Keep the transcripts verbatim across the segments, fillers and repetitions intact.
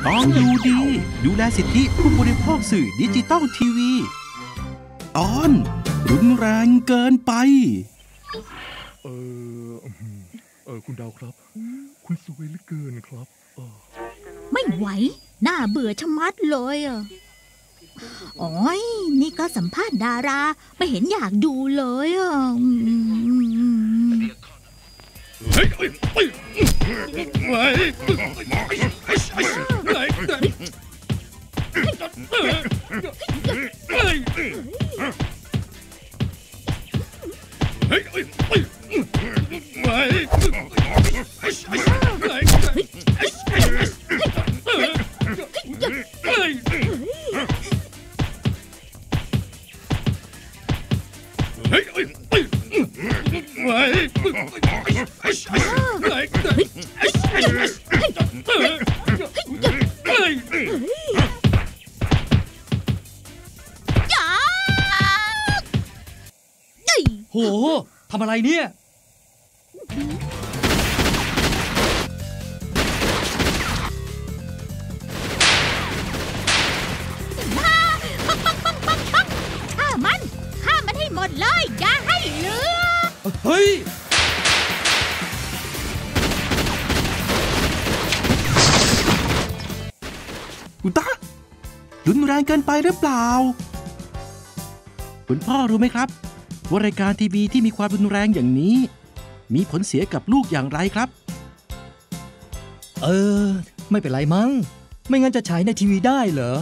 ต้องดูดีดูแลสิทธิผู้บริโภคสื่อดิจิตอลทีวีตอนรุนแรงเกินไปเออเออคุณดาวครับคุณสวยเหลือเกินครับไม่ไหวน่าเบื่อชะมัดเลยอ่ะโอ้ยนี่ก็สัมภาษณ์ดาราไม่เห็นอยากดูเลยอ่ะเฮ้ยเฮ้ยเฮ้ยเฮ้ยโหทำอะไรเนี่ยฆ่ามันฆ่ามันให้หมดเลยอย่าให้เหลือเฮ้ยคุณตารุนแรงเกินไปหรือเปล่าคุณพ่อรู้ไหมครับว่ารายการทีวีที่มีความรุนแรงอย่างนี้มีผลเสียกับลูกอย่างไรครับเออไม่เป็นไรมั้งไม่งั้นจะฉายในทีวีได้เหรอ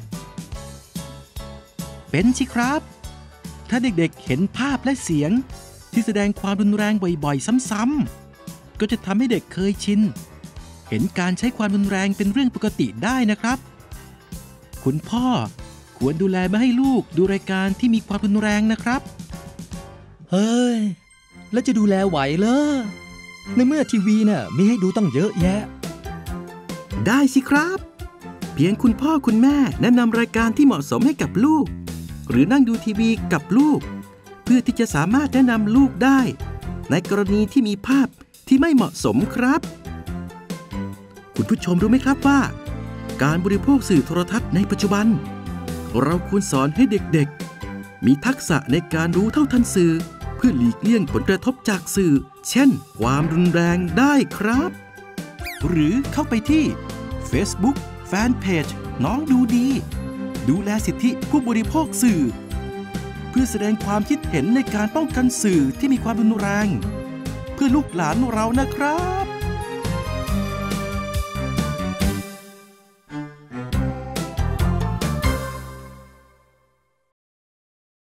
เป็นสิครับถ้าเด็กๆเห็นภาพและเสียงที่แสดงความรุนแรงบ่อยๆซ้ำๆก็จะทำให้เด็กเคยชินเห็นการใช้ความรุนแรงเป็นเรื่องปกติได้นะครับคุณพ่อควรดูแลไม่ให้ลูกดูรายการที่มีความรุนแรงนะครับเฮ้ยแล้วจะดูแลไหวเหรอในเมื่อทีวีน่ะมีให้ดูตั้งเยอะแยะได้สิครับเพียงคุณพ่อคุณแม่แนะนำรายการที่เหมาะสมให้กับลูกหรือนั่งดูทีวีกับลูกเพื่อที่จะสามารถแนะนำลูกได้ในกรณีที่มีภาพที่ไม่เหมาะสมครับคุณผู้ชมรู้ไหมครับว่าการบริโภคสื่อโทรทัศน์ในปัจจุบันเราควรสอนให้เด็กๆมีทักษะในการรู้เท่าทันสื่อเพื่อหลีกเลี่ยงผลกระทบจากสื่อเช่นความรุนแรงได้ครับหรือเข้าไปที่ Facebook Fanpage น้องดูดีดูแลสิทธิผู้บริโภคสื่อเพื่อแสดงความคิดเห็นในการป้องกันสื่อที่มีความรุนแรงเพื่อลูกหลานเรานะครับ